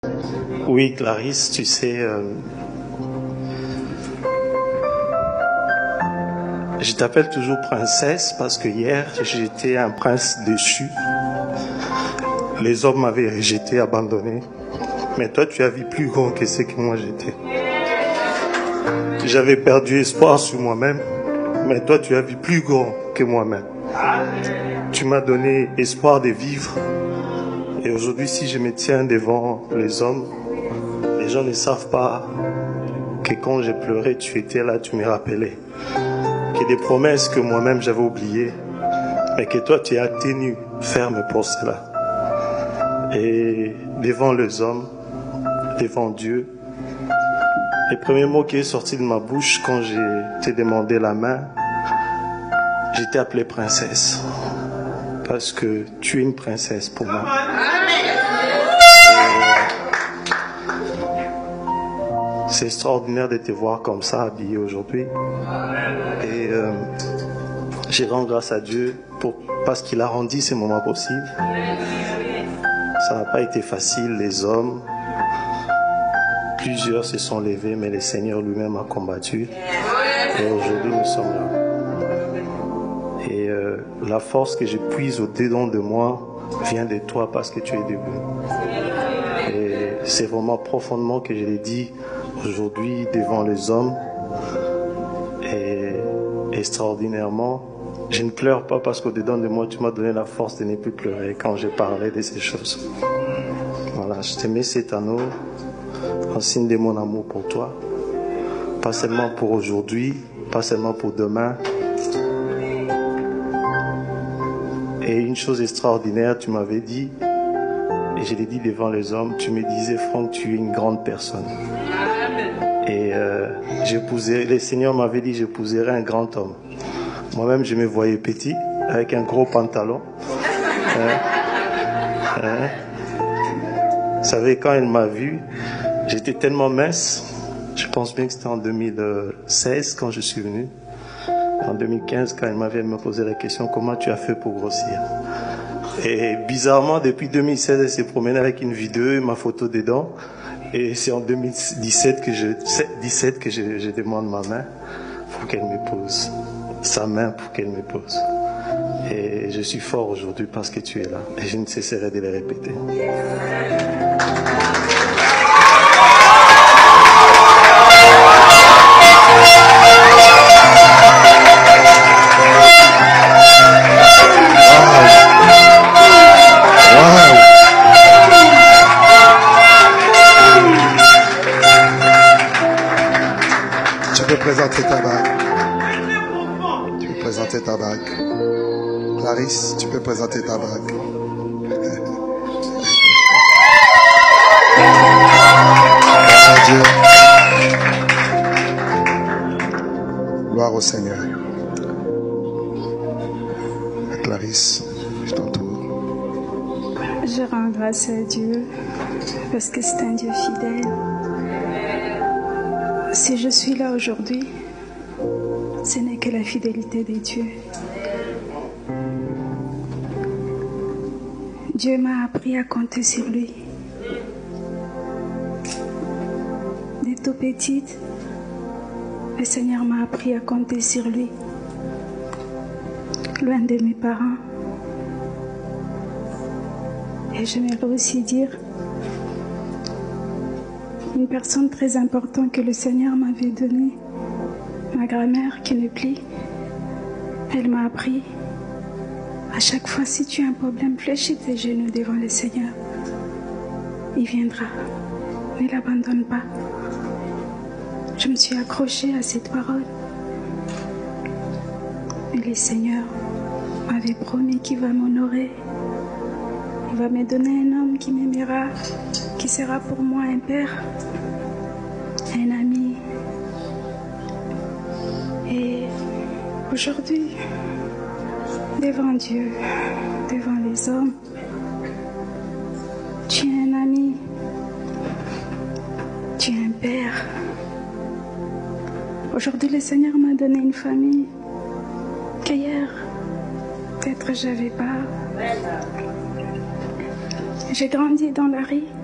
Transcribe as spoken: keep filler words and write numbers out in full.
Oui, Clarisse, tu sais, euh, je t'appelle toujours princesse parce que hier, j'étais un prince déchu. Les hommes m'avaient rejeté, abandonné. Mais toi, tu as vu plus grand que ce que moi j'étais. J'avais perdu espoir sur moi-même, mais toi, tu as vu plus grand que moi-même. Tu m'as donné espoir de vivre. Et aujourd'hui, si je me tiens devant les hommes, les gens ne savent pas que quand j'ai pleuré, tu étais là, tu me rappelais. Que des promesses que moi-même j'avais oubliées, mais que toi, tu as tenu ferme pour cela. Et devant les hommes, devant Dieu, les premiers mots qui sont sortis de ma bouche quand j'ai t'ai demandé la main, j'étais appelée princesse. Parce que tu es une princesse pour moi. C'est extraordinaire de te voir comme ça, habillée aujourd'hui. Et euh, je rends grâce à Dieu pour, parce qu'il a rendu ces moments possibles. Ça n'a pas été facile, les hommes. Plusieurs se sont levés, mais le Seigneur lui-même a combattu. Et aujourd'hui, nous sommes là. Et euh, la force que je puise au-dedans de moi vient de toi parce que tu es debout. Et c'est vraiment profondément que je l'ai dit aujourd'hui devant les hommes. Et extraordinairement, je ne pleure pas parce qu'au-dedans de moi, tu m'as donné la force de ne plus pleurer quand j'ai parlé de ces choses. Voilà, je te mets cet anneau en signe de mon amour pour toi. Pas seulement pour aujourd'hui, pas seulement pour demain. Et une chose extraordinaire, tu m'avais dit, et je l'ai dit devant les hommes, tu me disais, Franck, tu es une grande personne. Et euh, j'épouserai, le Seigneur m'avait dit, j'épouserai un grand homme. Moi-même, je me voyais petit, avec un gros pantalon. Hein? Hein? Vous savez, quand elle m'a vu, j'étais tellement mince. Je pense bien que c'était en deux mille seize quand je suis venu. En deux mille quinze, quand elle m'avait me posé la question, comment tu as fait pour grossir? Et bizarrement, depuis deux mille seize, elle s'est promenée avec une vidéo et ma photo dedans. Et c'est en deux mille dix-sept que je, dix-sept que je, je demande ma main pour qu'elle m'épouse. Sa main pour qu'elle m'épouse. Et je suis fort aujourd'hui parce que tu es là. Et je ne cesserai de le répéter. Tu peux présenter ta bague. Tu peux présenter ta bague. Clarisse, tu peux présenter ta bague. Dieu. Gloire au Seigneur. Clarisse, je t'entoure. Je rends grâce à Dieu parce que c'est un Dieu fidèle. Si je suis là aujourd'hui, ce n'est que la fidélité de Dieu. Dieu m'a appris à compter sur lui. Dès tout petite, le Seigneur m'a appris à compter sur lui. Loin de mes parents. Et j'aimerais aussi dire une personne très importante que le Seigneur m'avait donnée, ma grand-mère qui ne plie. Elle m'a appris, à chaque fois si tu as un problème, fléchis tes genoux devant le Seigneur. Il viendra. Ne l'abandonne pas. Je me suis accrochée à cette parole. Et le Seigneur m'avait promis qu'il va m'honorer. Il va me donner un homme qui m'aimera, qui sera pour moi un père, un ami. Et aujourd'hui, devant Dieu, devant les hommes, tu es un ami, tu es un père. Aujourd'hui, le Seigneur m'a donné une famille qu'hier, peut-être j'avais pas. J'ai grandi dans la rue.